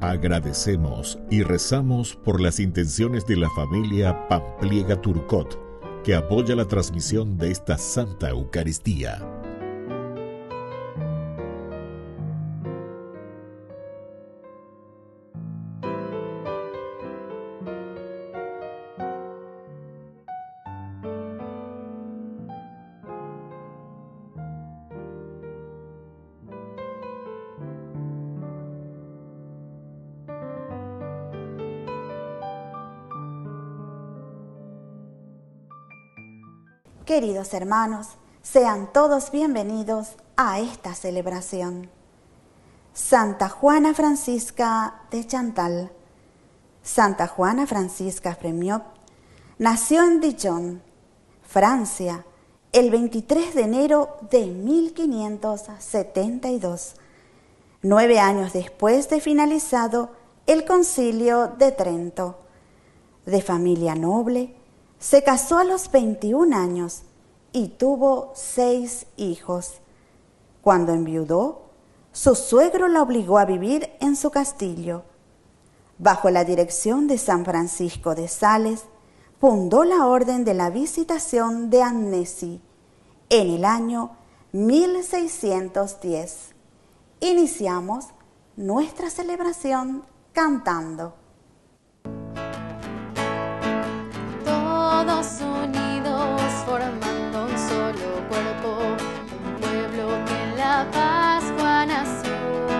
Agradecemos y rezamos por las intenciones de la familia Pampliega Turcot, que apoya la transmisión de esta Santa Eucaristía. Queridos hermanos, sean todos bienvenidos a esta celebración. Santa Juana Francisca de Chantal. Santa Juana Francisca Fremiot nació en Dijon, Francia, el 23 de enero de 1572, 9 años después de finalizado el Concilio de Trento. De familia noble, se casó a los 21 años y tuvo 6 hijos. Cuando enviudó, su suegro la obligó a vivir en su castillo. Bajo la dirección de San Francisco de Sales, fundó la Orden de la Visitación de Annecy en el año 1610. Iniciamos nuestra celebración cantando. Todos unidos formando un solo cuerpo, un pueblo que en la Pascua nació.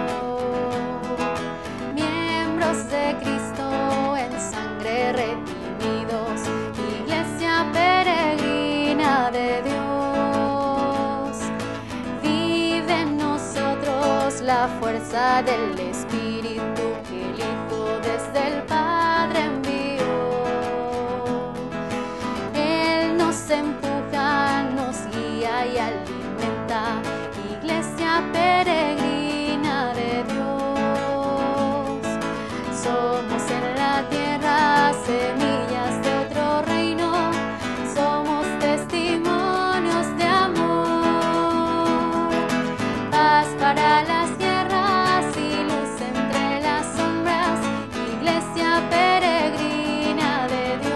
Miembros de Cristo en sangre redimidos, iglesia peregrina de Dios. Vive en nosotros la fuerza del Espíritu que el Hijo desde el Padre envió. Empuja, nos guía y alimenta, iglesia peregrina de Dios. Somos en la tierra semillas de otro reino, somos testimonios de amor. Paz para las guerras y luz entre las sombras, iglesia peregrina de Dios.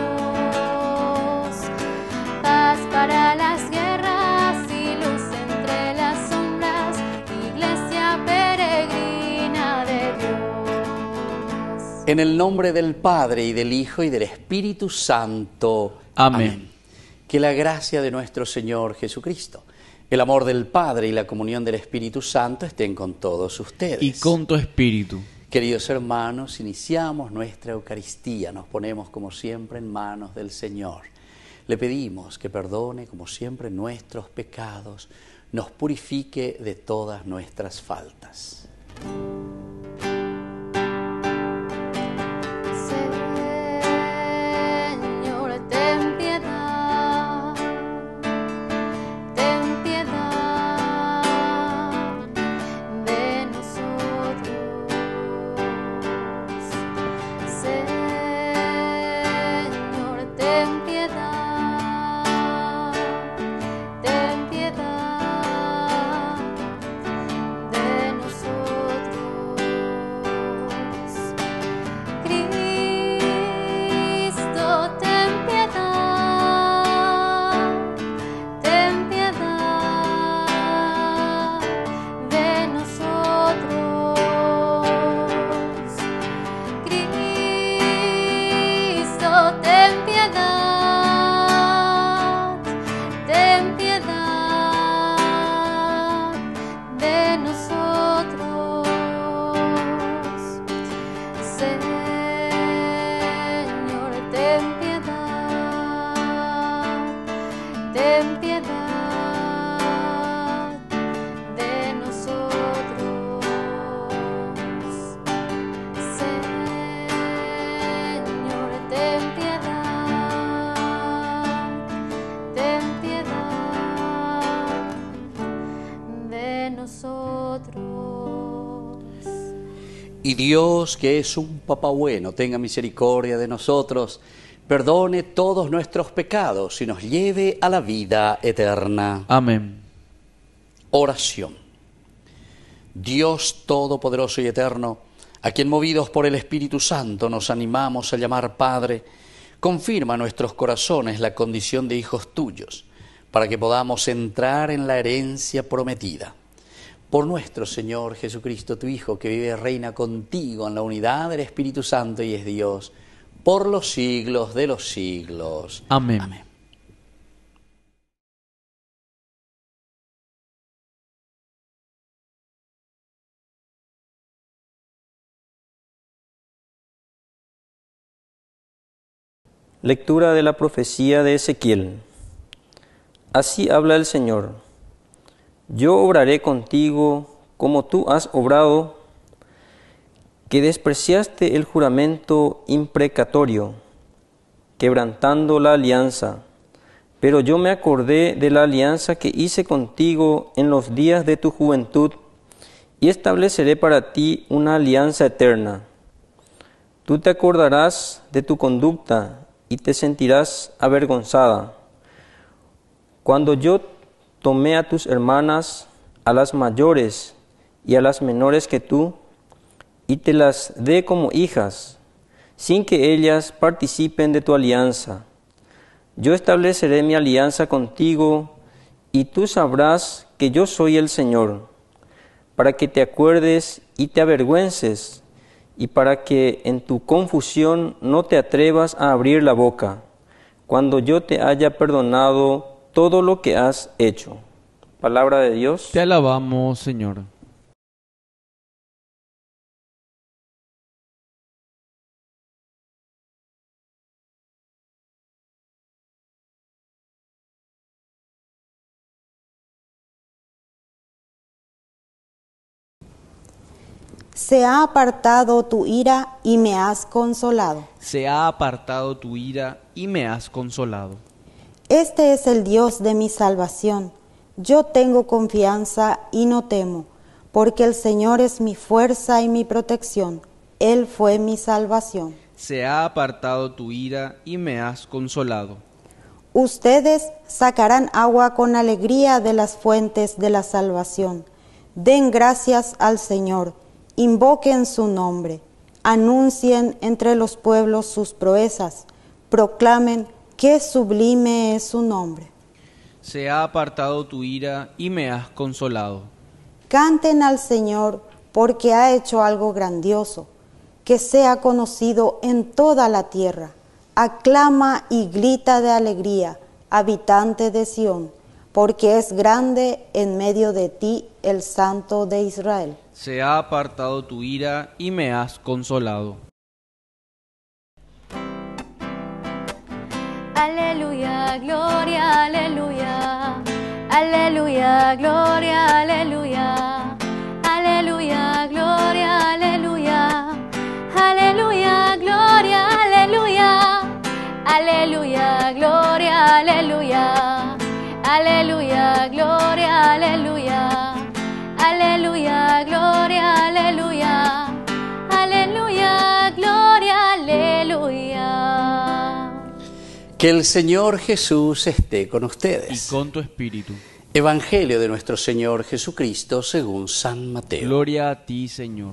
Para las guerras y luz entre las sombras, iglesia peregrina de Dios. En el nombre del Padre, y del Hijo, y del Espíritu Santo. Amén. Que la gracia de nuestro Señor Jesucristo, el amor del Padre y la comunión del Espíritu Santo estén con todos ustedes. Y con tu espíritu. Queridos hermanos, iniciamos nuestra Eucaristía, nos ponemos como siempre en manos del Señor. Le pedimos que perdone, como siempre, nuestros pecados, nos purifique de todas nuestras faltas. Señor, ten piedad, ten piedad de nosotros. Señor, ten piedad. Y Dios, que es un Papá bueno, tenga misericordia de nosotros, perdone todos nuestros pecados y nos lleve a la vida eterna. Amén. Oración. Dios Todopoderoso y Eterno, a quien movidos por el Espíritu Santo nos animamos a llamar Padre, confirma en nuestros corazones la condición de hijos tuyos, para que podamos entrar en la herencia prometida. Por nuestro Señor Jesucristo, tu Hijo, que vive y reina contigo en la unidad del Espíritu Santo y es Dios, por los siglos de los siglos. Amén. Amén. Lectura de la profecía de Ezequiel. Así habla el Señor: yo obraré contigo como tú has obrado, que despreciaste el juramento imprecatorio, quebrantando la alianza. Pero yo me acordé de la alianza que hice contigo en los días de tu juventud, y estableceré para ti una alianza eterna. Tú te acordarás de tu conducta y te sentirás avergonzada. Cuando yo tomé a tus hermanas, a las mayores y a las menores que tú, y te las dé como hijas, sin que ellas participen de tu alianza. Yo estableceré mi alianza contigo, y tú sabrás que yo soy el Señor, para que te acuerdes y te avergüences, y para que en tu confusión no te atrevas a abrir la boca, cuando yo te haya perdonado todo lo que has hecho. Palabra de Dios. Te alabamos, Señor. Se ha apartado tu ira y me has consolado. Se ha apartado tu ira y me has consolado. Este es el Dios de mi salvación. Yo tengo confianza y no temo, porque el Señor es mi fuerza y mi protección. Él fue mi salvación. Se ha apartado tu ira y me has consolado. Ustedes sacarán agua con alegría de las fuentes de la salvación. Den gracias al Señor. Invoquen su nombre, anuncien entre los pueblos sus proezas, proclamen qué sublime es su nombre. Se ha apartado tu ira y me has consolado. Canten al Señor porque ha hecho algo grandioso, que sea conocido en toda la tierra. Aclama y grita de alegría, habitante de Sión, porque es grande en medio de ti el Santo de Israel. Se ha apartado tu ira y me has consolado. Aleluya, gloria, aleluya. Aleluya, gloria, aleluya. Aleluya, gloria, aleluya. Aleluya, gloria, aleluya. Aleluya, gloria, aleluya. Aleluya, gloria, aleluya. Aleluya, gloria, aleluya. Aleluya, gloria, aleluya. Que el Señor Jesús esté con ustedes. Y con tu espíritu. Evangelio de nuestro Señor Jesucristo según San Mateo. Gloria a ti, Señor.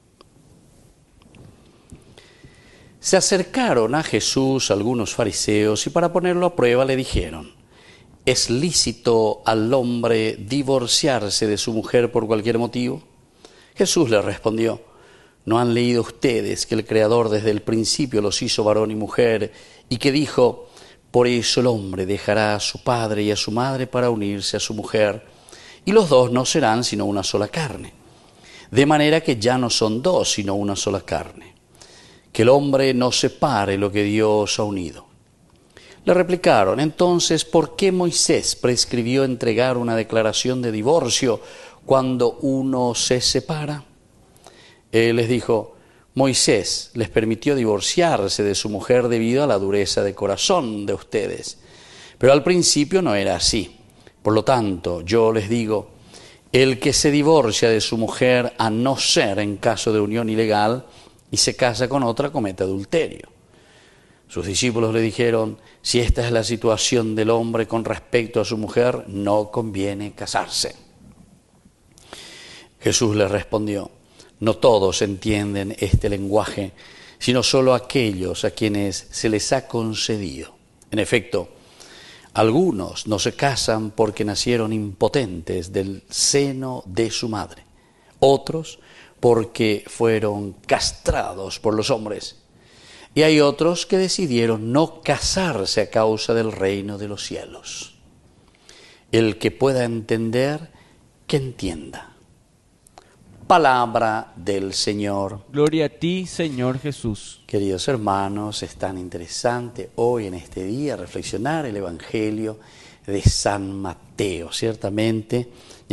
Se acercaron a Jesús algunos fariseos y para ponerlo a prueba le dijeron: ¿es lícito al hombre divorciarse de su mujer por cualquier motivo? Jesús les respondió: ¿no han leído ustedes que el Creador desde el principio los hizo varón y mujer y que dijo: por eso el hombre dejará a su padre y a su madre para unirse a su mujer, y los dos no serán sino una sola carne? De manera que ya no son dos sino una sola carne. Que el hombre no separe lo que Dios ha unido. Le replicaron: entonces, ¿por qué Moisés prescribió entregar una declaración de divorcio cuando uno se separa? Él les dijo: Moisés les permitió divorciarse de su mujer debido a la dureza de corazón de ustedes. Pero al principio no era así. Por lo tanto, yo les digo, el que se divorcia de su mujer, a no ser en caso de unión ilegal, y se casa con otra, comete adulterio. Sus discípulos le dijeron: si esta es la situación del hombre con respecto a su mujer, no conviene casarse. Jesús les respondió: No todos entienden este lenguaje, sino solo aquellos a quienes se les ha concedido. En efecto, algunos no se casan porque nacieron impotentes del seno de su madre, otros porque fueron castrados por los hombres, y hay otros que decidieron no casarse a causa del reino de los cielos. El que pueda entender, que entienda. Palabra del Señor. Gloria a ti, Señor Jesús. Queridos hermanos, es tan interesante hoy en este día reflexionar el Evangelio de San Mateo. Ciertamente,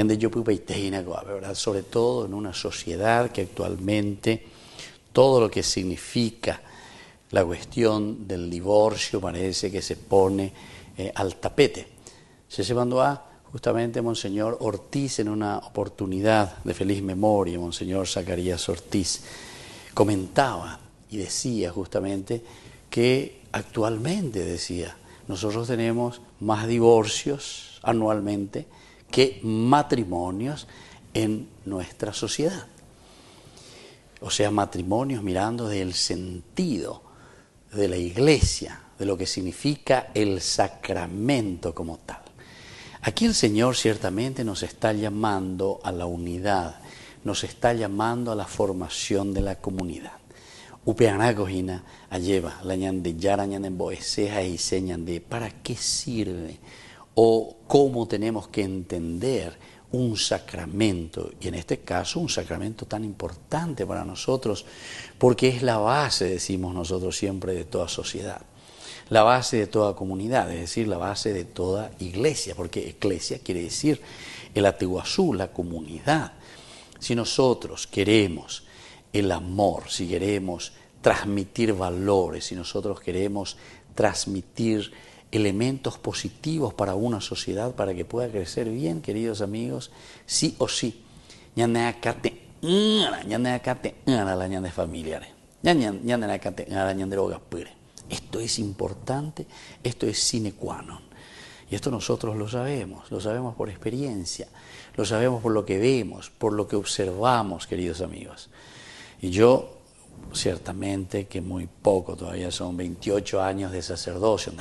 ¿verdad? Sobre todo en una sociedad que actualmente todo lo que significa la cuestión del divorcio parece que se pone al tapete. Se llevando a justamente Monseñor Ortiz en una oportunidad de feliz memoria, Monseñor Zacarías Ortiz, comentaba y decía justamente que actualmente, decía, nosotros tenemos más divorcios anualmente que matrimonios en nuestra sociedad. O sea, matrimonios mirando del sentido de la Iglesia, de lo que significa el sacramento como tal. Aquí el Señor ciertamente nos está llamando a la unidad, nos está llamando a la formación de la comunidad. Upeanacojina lleva la ñande yara ñande boeseja y señan de para qué sirve o cómo tenemos que entender un sacramento, y en este caso un sacramento tan importante para nosotros, porque es la base, decimos nosotros siempre, de toda sociedad, la base de toda comunidad, es decir, la base de toda iglesia, porque iglesia quiere decir el Atiguazú, la comunidad. Si nosotros queremos el amor, si queremos transmitir valores, si nosotros queremos transmitir elementos positivos para una sociedad, para que pueda crecer bien, queridos amigos, sí o sí, esto es importante, esto es sine qua non. Y esto nosotros lo sabemos por experiencia, lo sabemos por lo que vemos, por lo que observamos, queridos amigos. Y yo, ciertamente que muy poco, todavía son 28 años de sacerdocio,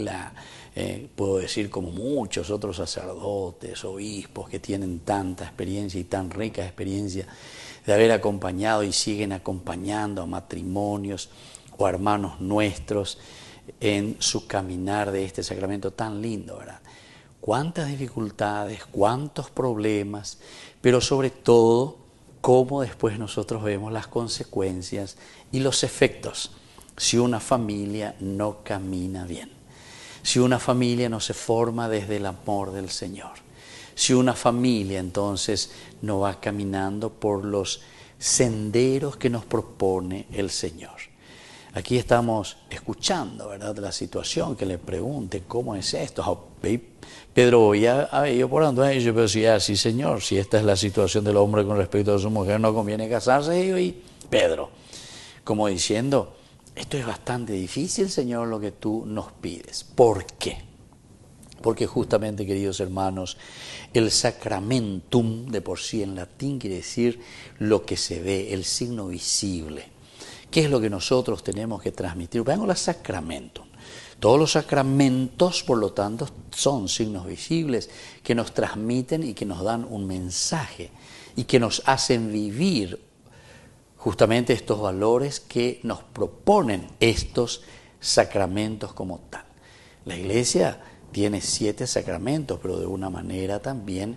puedo decir como muchos otros sacerdotes, obispos que tienen tanta experiencia y tan rica experiencia de haber acompañado y siguen acompañando a matrimonios o a hermanos nuestros en su caminar de este sacramento tan lindo, ¿verdad? Cuántas dificultades, cuántos problemas, pero sobre todo cómo después nosotros vemos las consecuencias y los efectos si una familia no camina bien, si una familia no se forma desde el amor del Señor, si una familia entonces no va caminando por los senderos que nos propone el Señor. Aquí estamos escuchando, ¿verdad?, la situación, que le pregunte cómo es esto. Pedro, yo por ando a ello, pero si así, Señor, si esta es la situación del hombre con respecto a su mujer, no conviene casarse. Y Pedro, como diciendo, esto es bastante difícil, Señor, lo que tú nos pides. ¿Por qué? Porque justamente, queridos hermanos, el sacramentum de por sí en latín quiere decir lo que se ve, el signo visible. ¿Qué es lo que nosotros tenemos que transmitir? Veamos la sacramentum. Todos los sacramentos, por lo tanto, son signos visibles que nos transmiten y que nos dan un mensaje y que nos hacen vivir justamente estos valores que nos proponen estos sacramentos como tal. La Iglesia tiene 7 sacramentos, pero de una manera también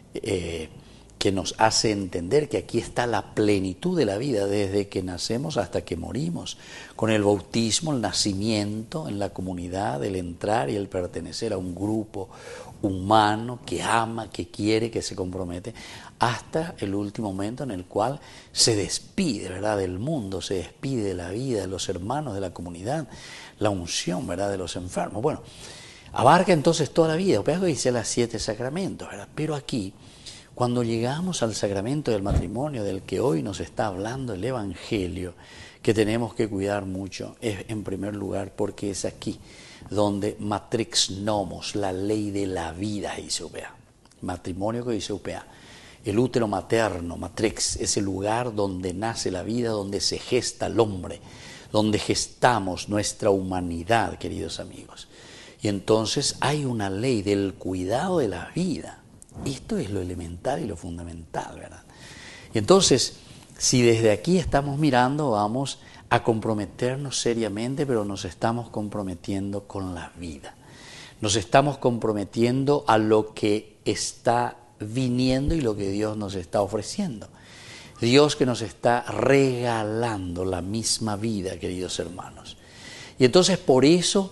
que nos hace entender que aquí está la plenitud de la vida, desde que nacemos hasta que morimos, con el bautismo, el nacimiento en la comunidad, el entrar y el pertenecer a un grupo humano que ama, que quiere, que se compromete, hasta el último momento en el cual se despide, ¿verdad?, del mundo, se despide de la vida, de los hermanos, de la comunidad, la unción, ¿verdad?, de los enfermos. Bueno, abarca entonces toda la vida, pero dice las 7 sacramentos, ¿verdad? Pero aquí, cuando llegamos al sacramento del matrimonio, del que hoy nos está hablando el Evangelio, que tenemos que cuidar mucho, es en primer lugar porque es aquí donde matrix nomos, la ley de la vida, dice UPA. Matrimonio que dice UPA. El útero materno, matrix, es el lugar donde nace la vida, donde se gesta el hombre, donde gestamos nuestra humanidad, queridos amigos. Y entonces hay una ley del cuidado de la vida. Esto es lo elemental y lo fundamental, ¿verdad? Y entonces, si desde aquí estamos mirando, vamos a comprometernos seriamente, pero nos estamos comprometiendo con la vida. Nos estamos comprometiendo a lo que está viniendo y lo que Dios nos está ofreciendo. Dios que nos está regalando la misma vida, queridos hermanos. Y entonces por eso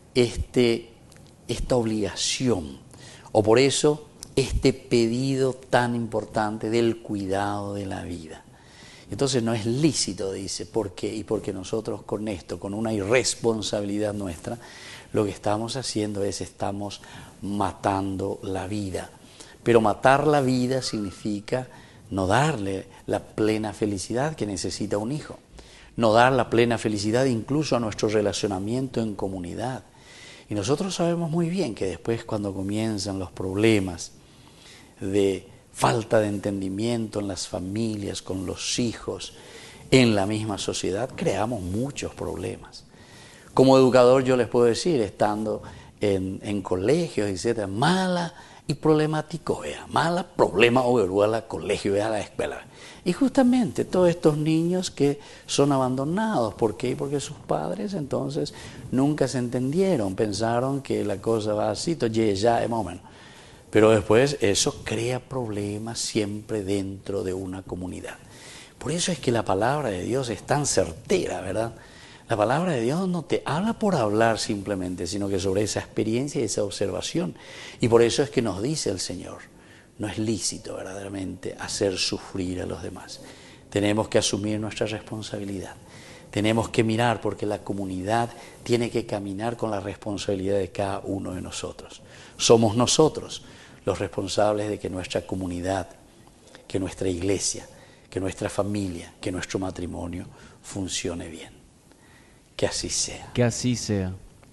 esta obligación, o por eso este pedido tan importante del cuidado de la vida. Entonces no es lícito, dice, ¿por qué? Y porque nosotros con esto, con una irresponsabilidad nuestra, lo que estamos haciendo es estamos matando la vida. Pero matar la vida significa no darle la plena felicidad que necesita un hijo, no dar la plena felicidad incluso a nuestro relacionamiento en comunidad. Y nosotros sabemos muy bien que después cuando comienzan los problemas de falta de entendimiento en las familias, con los hijos, en la misma sociedad, creamos muchos problemas. Como educador yo les puedo decir, estando en colegios, etc., mala y problemático, vea, mala problema o verúa la colegio, vea la escuela. Y justamente todos estos niños que son abandonados, ¿por qué? Porque sus padres entonces nunca se entendieron, pensaron que la cosa va así, entonces ya es más o menos. Pero después eso crea problemas siempre dentro de una comunidad. Por eso es que la palabra de Dios es tan certera, ¿verdad? La palabra de Dios no te habla por hablar simplemente, sino que sobre esa experiencia y esa observación. Y por eso es que nos dice el Señor, no es lícito verdaderamente hacer sufrir a los demás. Tenemos que asumir nuestra responsabilidad. Tenemos que mirar porque la comunidad tiene que caminar con la responsabilidad de cada uno de nosotros. Somos nosotros los responsables de que nuestra comunidad, que nuestra iglesia, que nuestra familia, que nuestro matrimonio funcione bien. Que así sea. Que así sea.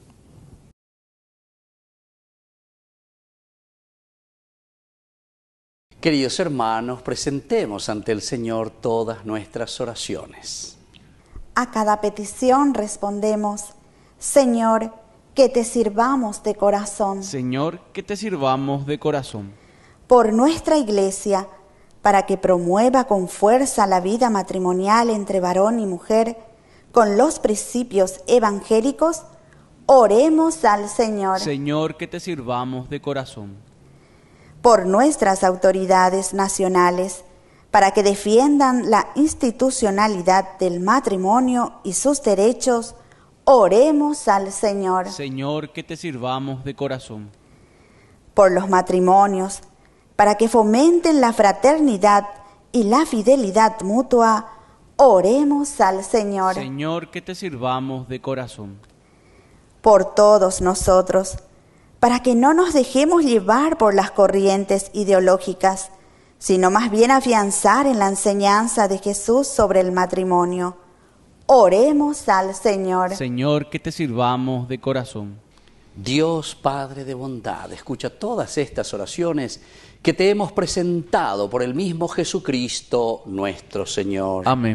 Queridos hermanos, presentemos ante el Señor todas nuestras oraciones. A cada petición respondemos, Señor, que te sirvamos de corazón. Señor, que te sirvamos de corazón. Por nuestra iglesia, para que promueva con fuerza la vida matrimonial entre varón y mujer, con los principios evangélicos, oremos al Señor. Señor, que te sirvamos de corazón. Por nuestras autoridades nacionales, para que defiendan la institucionalidad del matrimonio y sus derechos, oremos al Señor. Señor, que te sirvamos de corazón. Por los matrimonios, para que fomenten la fraternidad y la fidelidad mutua, oremos al Señor. Señor, que te sirvamos de corazón. Por todos nosotros, para que no nos dejemos llevar por las corrientes ideológicas, sino más bien afianzar en la enseñanza de Jesús sobre el matrimonio. Oremos al Señor. Señor, que te sirvamos de corazón. Dios Padre de bondad, escucha todas estas oraciones que te hemos presentado por el mismo Jesucristo nuestro Señor. Amén.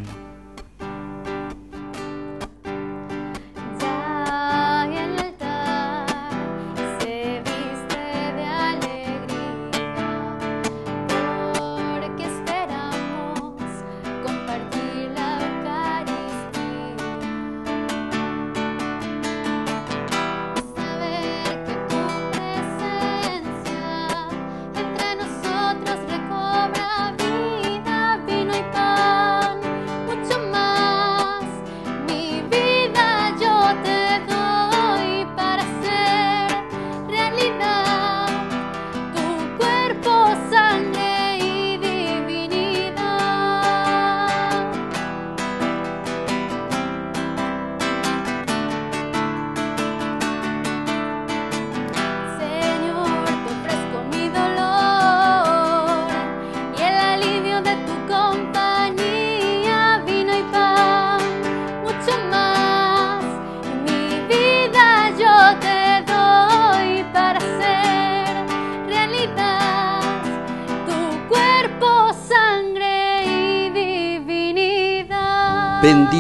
Ya el altar se viste de alegría, porque esperamos compartir la Eucaristía. Saber que tu presencia entre nosotros recobra vida, vino y pan, mucho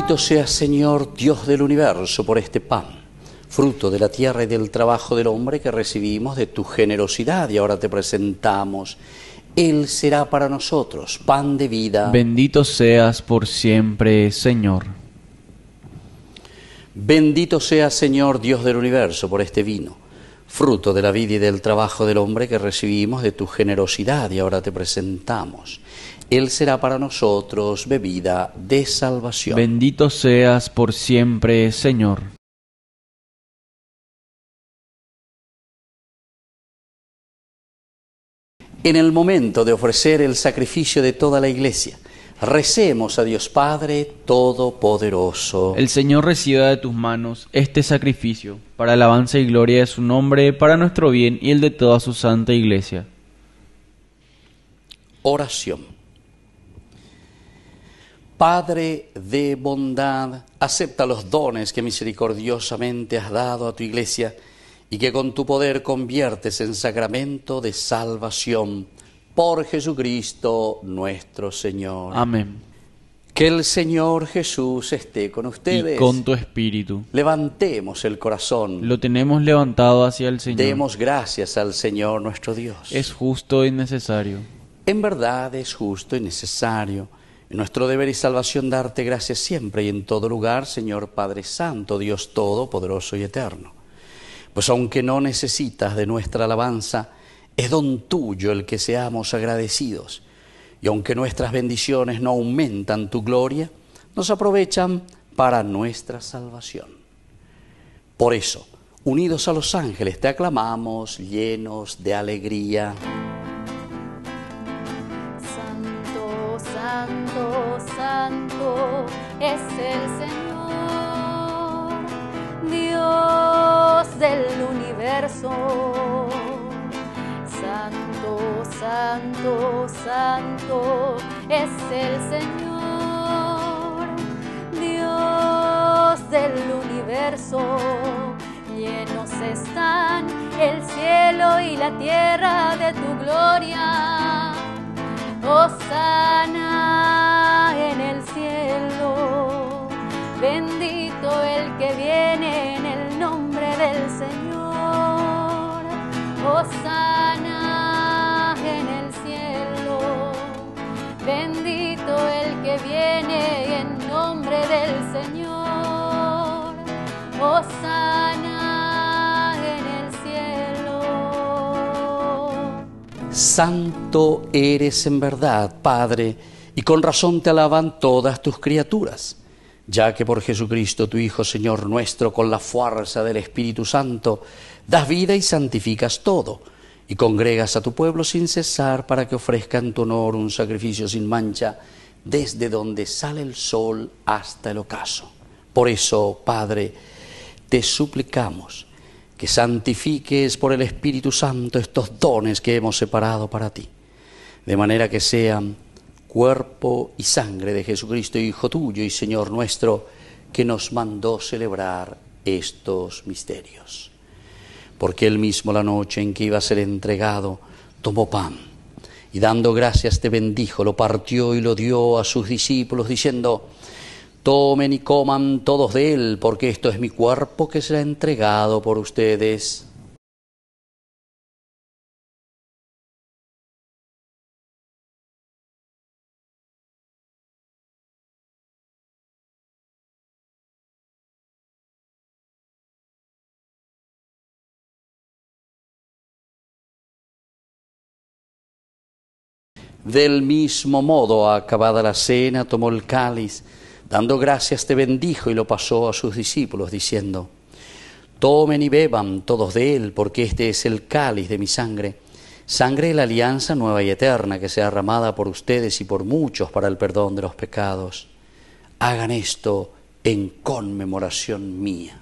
Bendito seas, Señor, Dios del universo, por este pan, fruto de la tierra y del trabajo del hombre que recibimos de tu generosidad y ahora te presentamos. Él será para nosotros pan de vida. Bendito seas por siempre, Señor. Bendito seas, Señor, Dios del universo, por este vino, fruto de la vida y del trabajo del hombre que recibimos de tu generosidad y ahora te presentamos. Él será para nosotros bebida de salvación. Bendito seas por siempre, Señor. En el momento de ofrecer el sacrificio de toda la Iglesia, recemos a Dios Padre Todopoderoso. El Señor reciba de tus manos este sacrificio, para alabanza y gloria de su nombre, para nuestro bien y el de toda su santa Iglesia. Oración. Padre de bondad, acepta los dones que misericordiosamente has dado a tu Iglesia y que con tu poder conviertes en sacramento de salvación. Por Jesucristo nuestro Señor. Amén. Que el Señor Jesús esté con ustedes. Y con tu espíritu. Levantemos el corazón. Lo tenemos levantado hacia el Señor. Demos gracias al Señor nuestro Dios. Es justo y necesario. En verdad es justo y necesario. En nuestro deber y salvación darte gracias siempre y en todo lugar, Señor Padre Santo, Dios Todopoderoso y Eterno. Pues aunque no necesitas de nuestra alabanza, es don tuyo el que seamos agradecidos. Y aunque nuestras bendiciones no aumentan tu gloria, nos aprovechan para nuestra salvación. Por eso, unidos a los ángeles, te aclamamos llenos de alegría. Santo, santo, santo es el Señor, Dios del universo. Santo, santo, santo es el Señor, Dios del universo. Llenos están el cielo y la tierra de tu gloria. Hosana en el cielo, bendito el que viene en el nombre del Señor. Hosana en el cielo, bendito el que viene en nombre del Señor. Hosana en el cielo. Santo eres en verdad, Padre, y con razón te alaban todas tus criaturas, ya que por Jesucristo tu Hijo, Señor nuestro, con la fuerza del Espíritu Santo, das vida y santificas todo, y congregas a tu pueblo sin cesar para que ofrezca en tu honor un sacrificio sin mancha, desde donde sale el sol hasta el ocaso. Por eso, Padre, te suplicamos que santifiques por el Espíritu Santo estos dones que hemos separado para ti, de manera que sean cuerpo y sangre de Jesucristo, Hijo tuyo y Señor nuestro, que nos mandó celebrar estos misterios. Porque él mismo, la noche en que iba a ser entregado, tomó pan y dando gracias te bendijo, lo partió y lo dio a sus discípulos diciendo: tomen y coman todos de él, porque esto es mi cuerpo que será entregado por ustedes. Del mismo modo, acabada la cena, tomó el cáliz, dando gracias te bendijo y lo pasó a sus discípulos, diciendo: tomen y beban todos de él, porque este es el cáliz de mi sangre, sangre de la alianza nueva y eterna, que sea derramada por ustedes y por muchos para el perdón de los pecados. Hagan esto en conmemoración mía.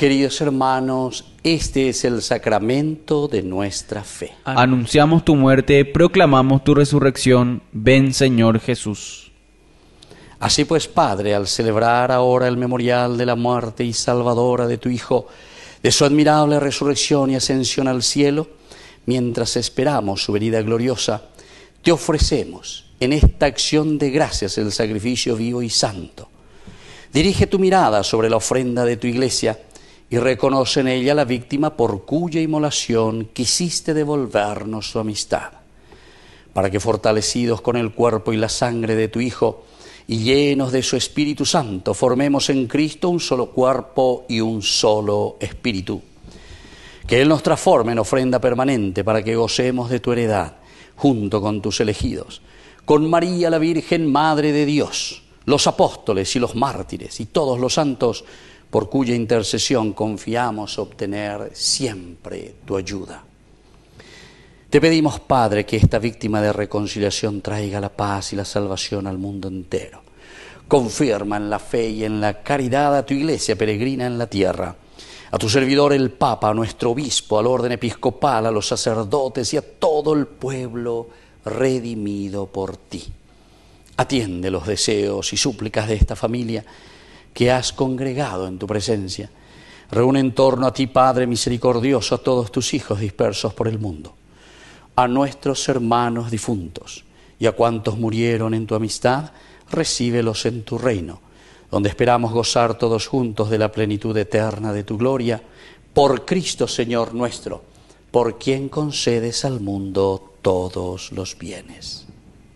Queridos hermanos, este es el sacramento de nuestra fe. Anunciamos tu muerte, proclamamos tu resurrección. Ven, Señor Jesús. Así pues, Padre, al celebrar ahora el memorial de la muerte y salvadora de tu Hijo, de su admirable resurrección y ascensión al cielo, mientras esperamos su venida gloriosa, te ofrecemos en esta acción de gracias el sacrificio vivo y santo. Dirige tu mirada sobre la ofrenda de tu Iglesia y reconoce en ella la víctima por cuya inmolación quisiste devolvernos su amistad, para que fortalecidos con el cuerpo y la sangre de tu Hijo y llenos de su Espíritu Santo, formemos en Cristo un solo cuerpo y un solo espíritu. Que Él nos transforme en ofrenda permanente para que gocemos de tu heredad, junto con tus elegidos, con María la Virgen, Madre de Dios, los apóstoles y los mártires y todos los santos, por cuya intercesión confiamos obtener siempre tu ayuda. Te pedimos, Padre, que esta víctima de reconciliación traiga la paz y la salvación al mundo entero. Confirma en la fe y en la caridad a tu Iglesia peregrina en la tierra, a tu servidor el Papa, a nuestro obispo, al orden episcopal, a los sacerdotes y a todo el pueblo redimido por ti. Atiende los deseos y súplicas de esta familia que has congregado en tu presencia. Reúne en torno a ti, Padre misericordioso, a todos tus hijos dispersos por el mundo, a nuestros hermanos difuntos y a cuantos murieron en tu amistad, recíbelos en tu reino, donde esperamos gozar todos juntos de la plenitud eterna de tu gloria, por Cristo Señor nuestro, por quien concedes al mundo todos los bienes.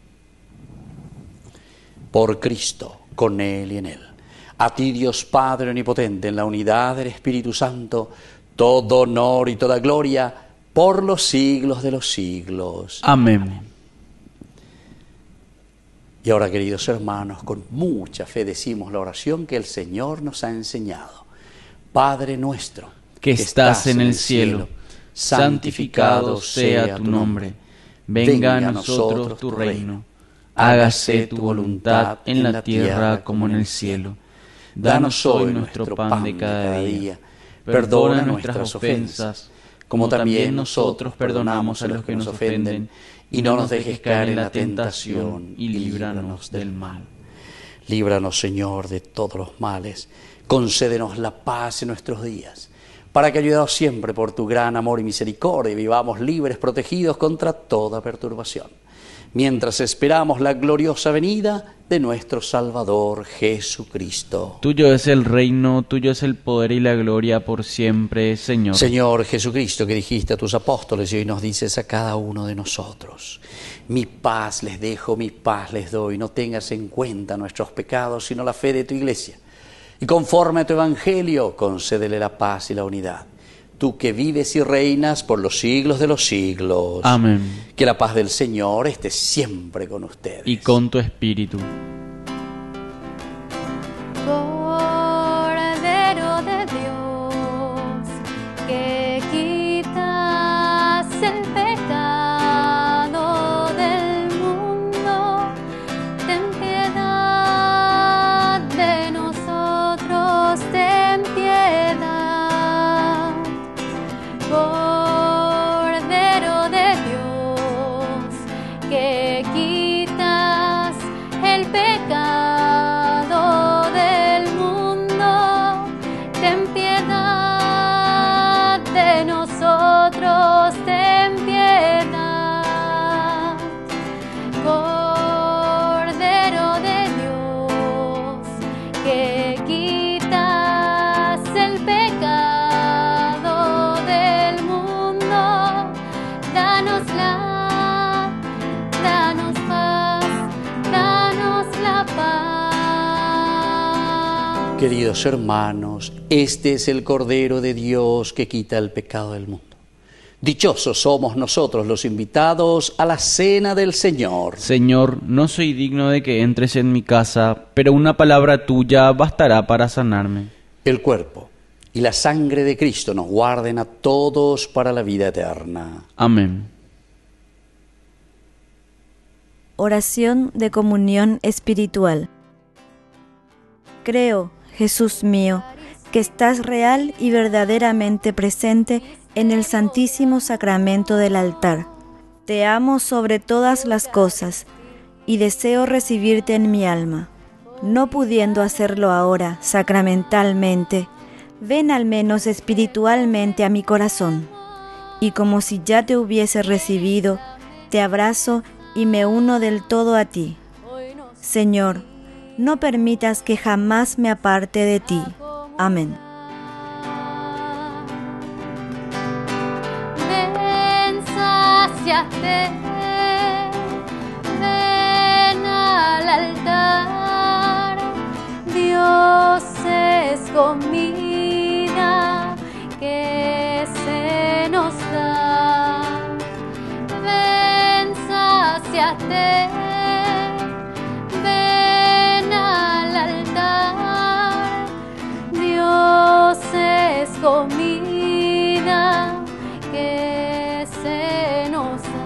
Por Cristo, con Él y en Él. A ti, Dios Padre omnipotente, en la unidad del Espíritu Santo, todo honor y toda gloria por los siglos de los siglos. Amén. Y ahora, queridos hermanos, con mucha fe decimos la oración que el Señor nos ha enseñado. Padre nuestro, que estás en el cielo, santificado sea tu nombre. Venga a nosotros tu reino. Hágase tu voluntad en la tierra como en el cielo. Danos hoy nuestro pan de cada día. Perdona nuestras ofensas, como también nosotros perdonamos a los que nos ofenden. Y no nos dejes caer en la tentación, y líbranos del mal. Líbranos, Señor, de todos los males. Concédenos la paz en nuestros días, para que, ayudados siempre por tu gran amor y misericordia, vivamos libres, protegidos contra toda perturbación, mientras esperamos la gloriosa venida de nuestro Salvador Jesucristo. Tuyo es el reino, tuyo es el poder y la gloria por siempre, Señor. Señor Jesucristo, que dijiste a tus apóstoles y hoy nos dices a cada uno de nosotros: mi paz les dejo, mi paz les doy. No tengas en cuenta nuestros pecados, sino la fe de tu Iglesia. Y conforme a tu evangelio, concédele la paz y la unidad. Tú que vives y reinas por los siglos de los siglos. Amén. Que la paz del Señor esté siempre con ustedes. Y con tu espíritu. Cordero de Dios, que quitas el pecado del mundo, ten piedad de nosotros, ten piedad. Cordero de Dios, que quitas el pecado del mundo, ten piedad de nosotros, ten piedad. Cordero de Dios, que quitas el pecado del mundo, danos paz, danos la paz. Queridos hermanos, este es el Cordero de Dios que quita el pecado del mundo. Dichosos somos nosotros los invitados a la cena del Señor. Señor, no soy digno de que entres en mi casa, pero una palabra tuya bastará para sanarme. El cuerpo y la sangre de Cristo nos guarden a todos para la vida eterna. Amén. Oración de comunión espiritual. Creo, Jesús mío, que estás real y verdaderamente presente en el Santísimo Sacramento del altar. Te amo sobre todas las cosas y deseo recibirte en mi alma. No pudiendo hacerlo ahora sacramentalmente, ven al menos espiritualmente a mi corazón, y como si ya te hubiese recibido, te abrazo y me uno del todo a ti. Señor, no permitas que jamás me aparte de ti. Amén. Ven, sáciate, ven al altar. Dios es comida que se nos da. Ven, sáciate, ven al altar. Dios es comida que se nos da.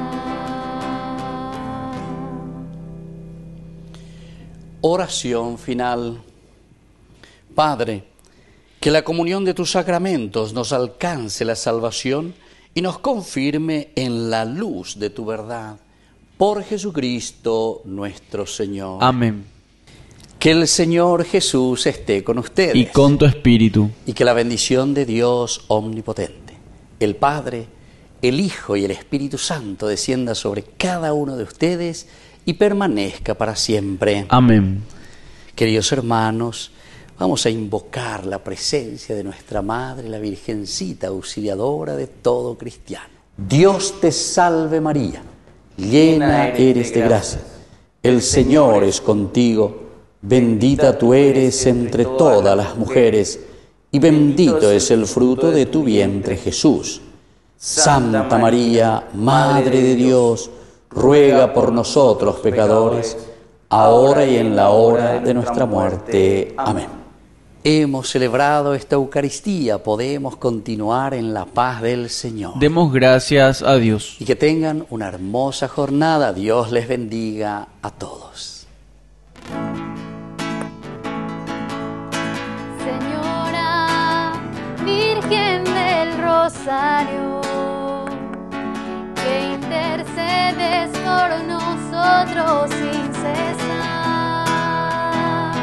Oración final. Padre, que la comunión de tus sacramentos nos alcance la salvación y nos confirme en la luz de tu verdad. Por Jesucristo nuestro Señor. Amén. Que el Señor Jesús esté con ustedes. Y con tu espíritu. Y que la bendición de Dios omnipotente, el Padre, el Hijo y el Espíritu Santo descienda sobre cada uno de ustedes y permanezca para siempre. Amén. Queridos hermanos, vamos a invocar la presencia de nuestra Madre, la Virgencita auxiliadora de todo cristiano. Dios te salve María, llena eres de gracia. El Señor es contigo, bendita tú eres entre todas las mujeres, y bendito es el fruto de tu vientre Jesús. Santa María, Madre de Dios, ruega por nosotros pecadores, ahora y en la hora de nuestra muerte. Amén. Hemos celebrado esta Eucaristía, podemos continuar en la paz del Señor. Demos gracias a Dios. Y que tengan una hermosa jornada. Dios les bendiga a todos. Señora Virgen del Rosario, que intercedes por nosotros sin cesar.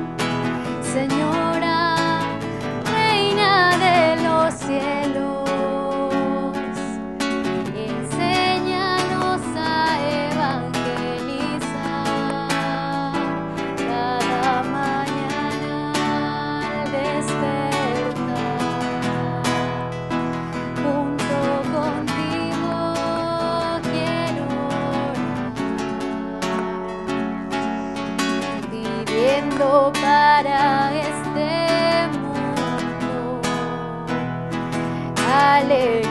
Señora, Reina de los cielos, enséñanos a evangelizar cada mañana al despertar. Junto contigo quiero orar, viviendo para este mundo. Aleluya.